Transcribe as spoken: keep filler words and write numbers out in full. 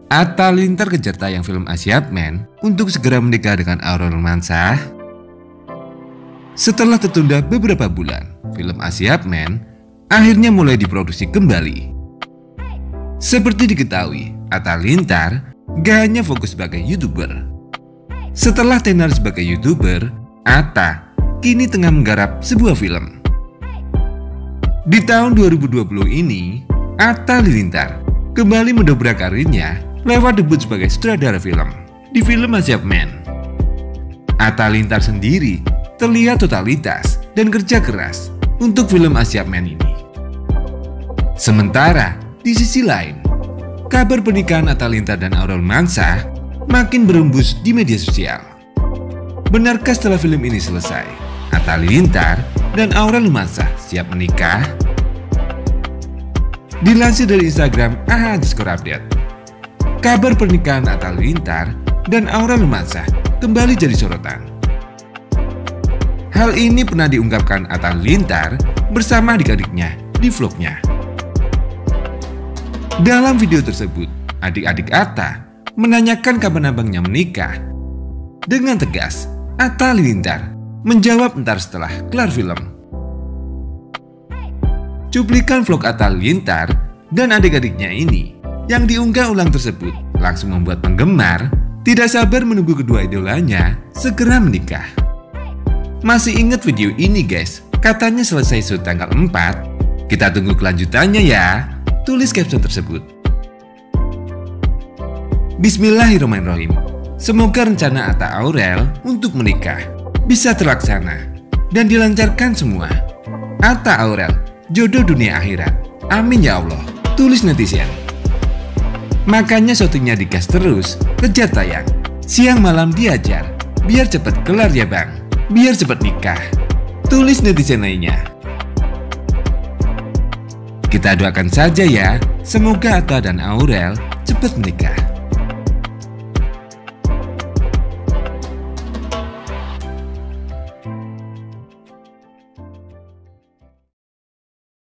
Atta Halilintar kejar tayang film Asyap Men untuk segera menikah dengan Aurel Hermansyah. Setelah tertunda beberapa bulan, film Asyap Men akhirnya mulai diproduksi kembali. Seperti diketahui, Atta Halilintar gak hanya fokus sebagai YouTuber. Setelah tenar sebagai YouTuber, Atta kini tengah menggarap sebuah film. Di tahun dua ribu dua puluh ini, Atta Halilintar kembali mendobrak karirnya lewat debut sebagai sutradara film di film Asyap Men. Atta Halilintar sendiri terlihat totalitas dan kerja keras untuk film Asyap Men ini. Sementara di sisi lain, kabar pernikahan Atta Halilintar dan Aurel Hermansyah makin berembus di media sosial. Benarkah setelah film ini selesai, Atta Halilintar dan Aurel Hermansyah siap menikah? Dilansir dari Instagram aha underscore update, kabar pernikahan Atta Halilintar dan Aurel Hermansyah kembali jadi sorotan. Hal ini pernah diungkapkan Atta Halilintar bersama adik-adiknya di vlognya. Dalam video tersebut, adik-adik Atta menanyakan kapan abangnya menikah. Dengan tegas, Atta Halilintar menjawab ntar setelah kelar film. Cuplikan vlog Atta Halilintar dan adik-adiknya ini yang diunggah ulang tersebut langsung membuat penggemar tidak sabar menunggu kedua idolanya segera menikah. Masih ingat video ini guys? Katanya selesai shoot tanggal empat. Kita tunggu kelanjutannya ya. Tulis caption tersebut. Bismillahirrahmanirrahim. Semoga rencana Atta Aurel untuk menikah bisa terlaksana dan dilancarkan semua. Atta Aurel, jodoh dunia akhirat. Amin ya Allah. Tulis netizen. Makanya syutingnya digas terus, kejar tayang. Siang malam diajar, biar cepet kelar ya bang, biar cepet nikah. Tulis netizen lainnya. Kita doakan saja ya, semoga Atta dan Aurel cepet menikah.